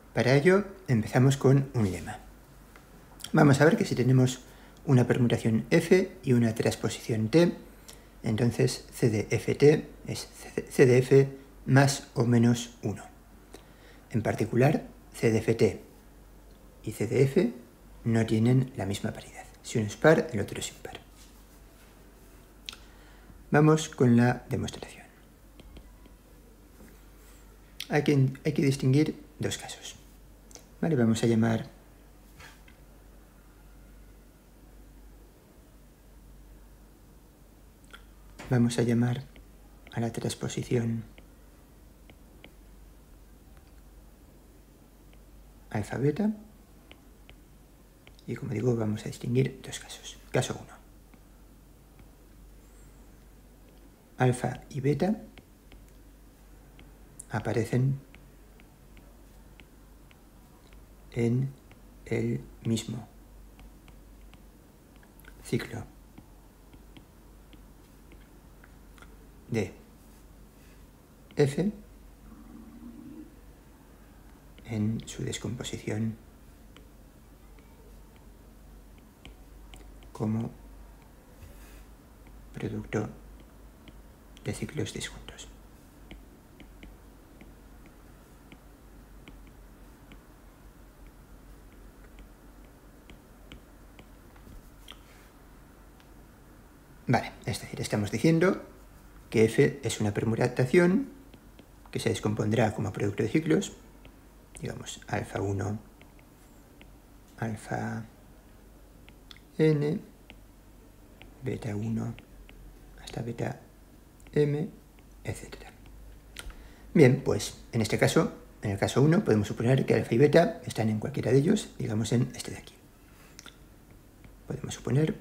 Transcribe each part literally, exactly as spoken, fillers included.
Para ello empezamos con un lema. Vamos a ver que si tenemos una permutación F y una transposición T, entonces C de F T es C de F más o menos uno. En particular, C de F T y C de F no tienen la misma paridad. Si uno es par, el otro es impar. Vamos con la demostración. Hay que, hay que distinguir dos casos. Vale, vamos a llamar vamos a llamar a la transposición alfa beta y, como digo, vamos a distinguir dos casos. Caso uno. Alfa y beta aparecen en el mismo ciclo de F en su descomposición como producto de ciclos disjuntos. Vale, es decir, estamos diciendo que F es una permutación que se descompondrá como producto de ciclos, digamos, alfa uno, alfa n, beta uno, hasta beta m, etcétera. Bien, pues en este caso, en el caso uno, podemos suponer que alfa y beta están en cualquiera de ellos, digamos en este de aquí. Podemos suponer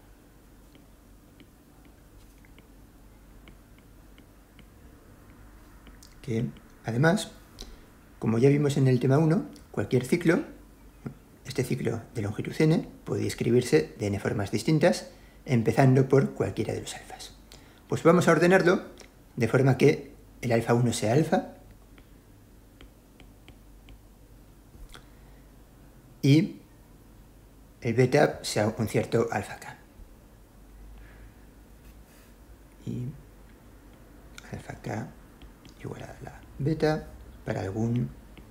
que, además, como ya vimos en el tema uno, cualquier ciclo, este ciclo de longitud n, puede escribirse de n formas distintas, empezando por cualquiera de los alfas. Pues vamos a ordenarlo de forma que el alfa uno sea alfa y el beta sea un cierto alfa k. Y alfa k igual a la beta para algún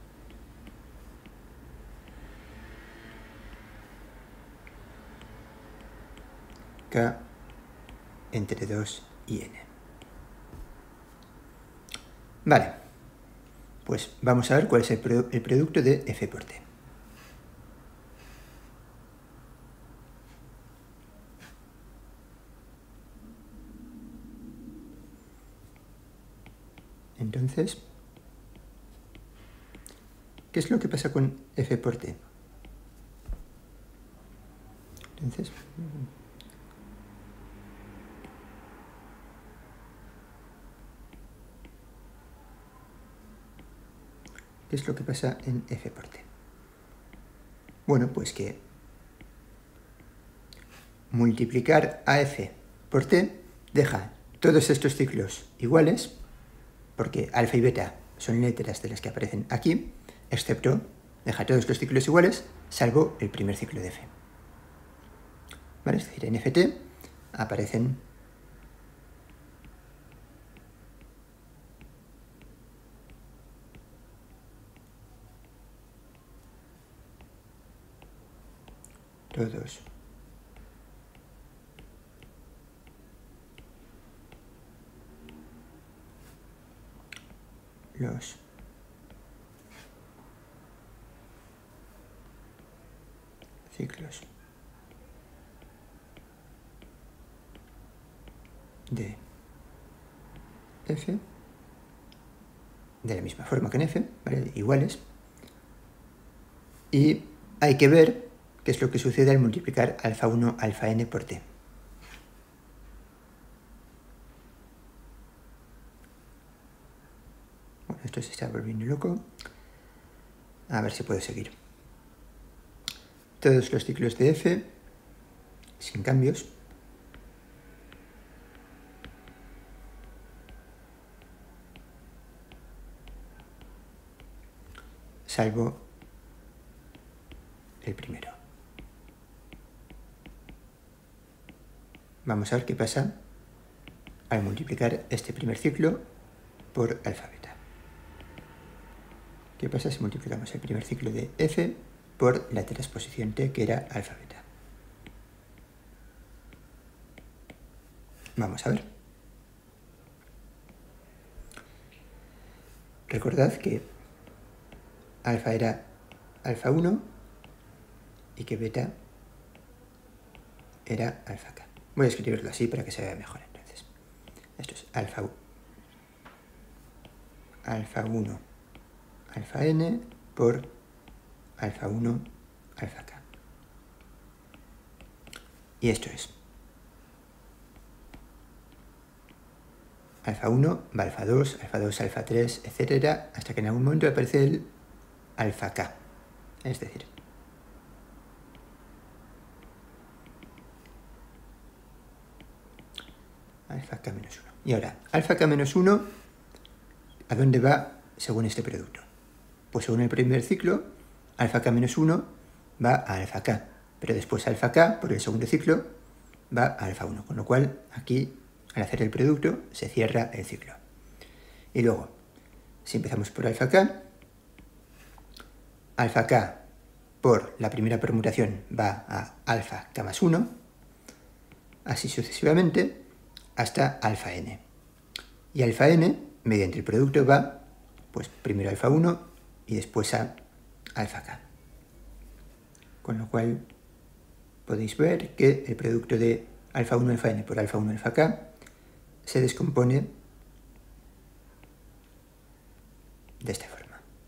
k entre dos y n. Vale, pues vamos a ver cuál es el, produ el producto de F por T. Entonces, ¿qué es lo que pasa con F por T? Entonces, ¿qué es lo que pasa en F por T? Bueno, pues que multiplicar a F por T deja todos estos ciclos iguales, porque alfa y beta son letras de las que aparecen aquí, excepto deja todos los ciclos iguales, salvo el primer ciclo de F. ¿Vale? Es decir, en F T aparecen todos los ciclos de F de la misma forma que en F, ¿vale? Iguales, y hay que ver qué es lo que sucede al multiplicar alfa uno alfa n por T. Bueno, esto se está volviendo loco. A ver si puedo seguir. Todos los ciclos de F sin cambios salvo el primero. Vamos a ver qué pasa al multiplicar este primer ciclo por alfa beta. ¿Qué pasa si multiplicamos el primer ciclo de F por la transposición T, que era alfa beta? Vamos a ver. Recordad que alfa era alfa uno y que beta era alfa k. Voy a escribirlo así para que se vea mejor. Entonces, esto es alfa, alfa uno, alfa n por alfa uno, alfa k. Y esto es alfa uno va alfa dos, alfa dos, alfa tres, etcétera, hasta que en algún momento aparece el alfa k. Es decir, alfa k menos uno. Y ahora, alfa k menos uno, ¿a dónde va según este producto? Pues según el primer ciclo, alfa k menos uno va a alfa k, pero después alfa k, por el segundo ciclo, va a alfa uno, con lo cual aquí, al hacer el producto, se cierra el ciclo. Y luego, si empezamos por alfa k, alfa k por la primera permutación va a alfa k más uno, así sucesivamente, hasta alfa n. Y alfa n, mediante el producto, va, pues primero a alfa uno y después a alfa k. Con lo cual, podéis ver que el producto de alfa uno, alfa n por alfa uno, alfa k se descompone de esta forma.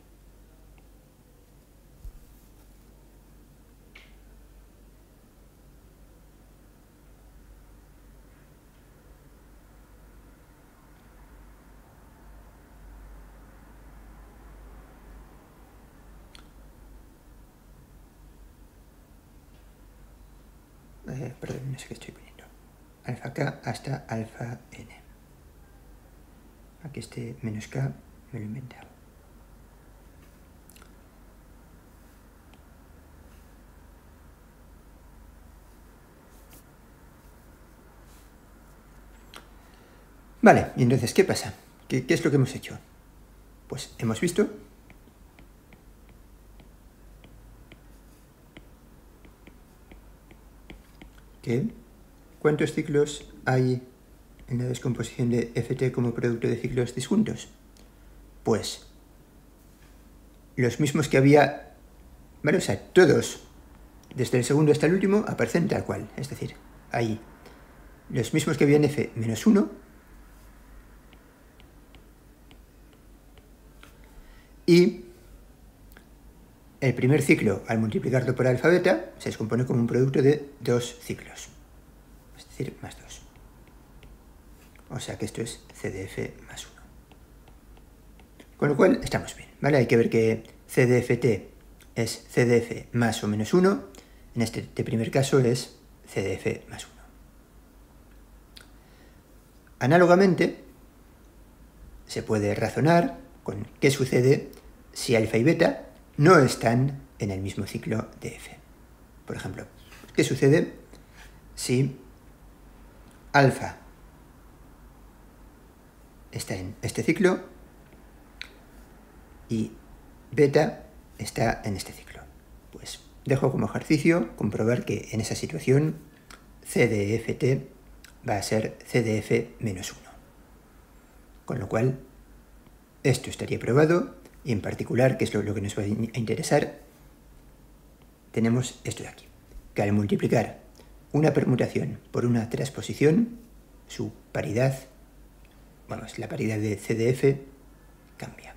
Eh, perdón, no sé qué estoy poniendo. Alfa k hasta alfa n. Aquí este menos k me lo he inventado. Vale, y entonces, ¿qué pasa? ¿Qué, qué es lo que hemos hecho? Pues hemos visto que ¿cuántos ciclos hay en la descomposición de F T como producto de ciclos disjuntos? Pues los mismos que había, ¿vale? O sea, todos, desde el segundo hasta el último, aparecen tal cual. Es decir, hay los mismos que había en F menos uno y el primer ciclo, al multiplicarlo por alfa beta, se descompone como un producto de dos ciclos. Es decir, más dos. O sea que esto es C D F más uno. Con lo cual, estamos bien, ¿vale? Hay que ver que C D F T es C D F más o menos uno. En este primer caso es C D F más uno. Análogamente, se puede razonar con qué sucede si alfa y beta no están en el mismo ciclo de F. Por ejemplo, ¿qué sucede si alfa está en este ciclo y beta está en este ciclo? Pues dejo como ejercicio comprobar que en esa situación C D F T va a ser C D F menos uno. Con lo cual, esto estaría probado y en particular, que es lo, lo que nos va a interesar, tenemos esto de aquí, que al multiplicar una permutación por una transposición, su paridad, vamos, la paridad de C D F cambia.